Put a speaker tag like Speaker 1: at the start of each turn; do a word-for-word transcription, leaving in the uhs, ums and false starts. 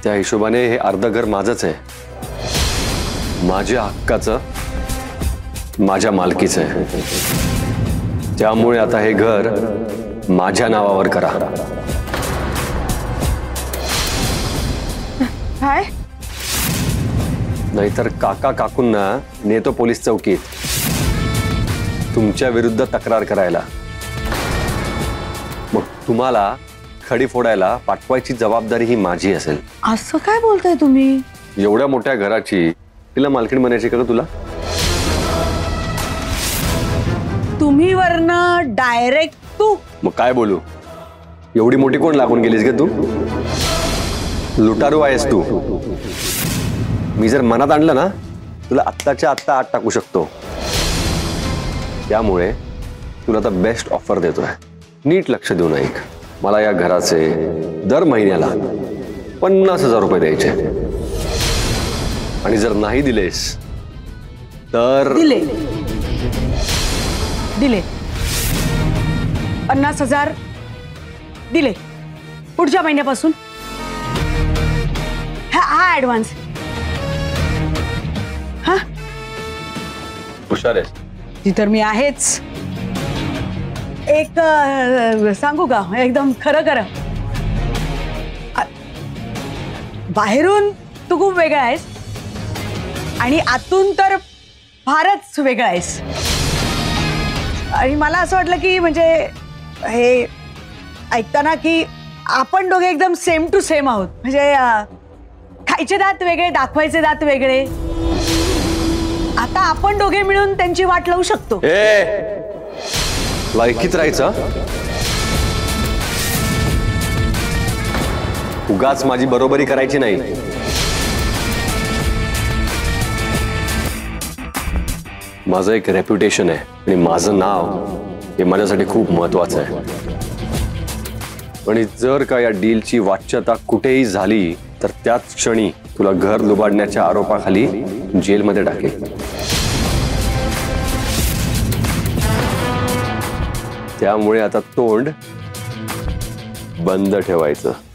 Speaker 1: त्या हिशोबाने हे अर्ध घर माझंच आहे, माझ्या हक्काचं, माझ्या मालकीचं आहे. त्यामुळे आता हे घर माझ्या नावावर करा.
Speaker 2: काय?
Speaker 1: नाहीतर काका काकूंना नेतो पोलीस चौकीत तुमच्या विरुद्ध तक्रार करायला. मग तुम्हाला खडी फोडायला पाठवायची जबाबदारी ही माझी असेल.
Speaker 2: असं काय बोलताय तुम्ही?
Speaker 1: एवढ्या मोठ्या घराची तिला मालकीण बनायची का तुला?
Speaker 2: तुम्ही वरनं डायरेक्ट तू.
Speaker 1: मग काय बोलू? एवढी मोठी कोण लागून गेलीस ग तू? लुटारू आहेस तू. मी जर मनात आणलं ना तुला आत्ताच्या आत्ता आत टाकू शकतो. त्यामुळे तुला आता बेस्ट ऑफर देतोय. नीट लक्ष देऊन ऐक. मला या घराचे दर महिन्याला पन्नास हजार रुपये द्यायचे आणि जर नाही दिलेस तर
Speaker 2: दिले दिले पन्नास हजार दिले पुढच्या महिन्यापासून. हा हा ऍडव्हान्स. हा
Speaker 1: हुशार आहेस.
Speaker 2: ती तर मी आहेच. एक अ, सांगू का एकदम खरं खरं, आ- बाहेरून तू खूप वेगळा आहेस आणि आतून तर फारच वेगळा आहेस. आणि मला असं वाटलं की म्हणजे हे ऐकताना की आपण दोघे एकदम सेम टू सेम आहोत. म्हणजे अ, खायचे दात वेगळे, दाखवायचे दात वेगळे. आता आपण दोघे मिळून त्यांची वाट लावू शकतो.
Speaker 1: ए लायकीत राहायचं. उगाच माझी बरोबरी करायची नाही. माझं एक रेप्युटेशन आहे आणि माझं नाव हे माझ्यासाठी खूप महत्वाचं आहे. आणि जर का या डीलची वाच्यता कुठेही झाली तर त्याच क्षणी तुला घर लुबाडण्याच्या आरोपाखाली जेलमध्ये टाकेल. त्यामुळे आता तोंड बंद ठेवायचं.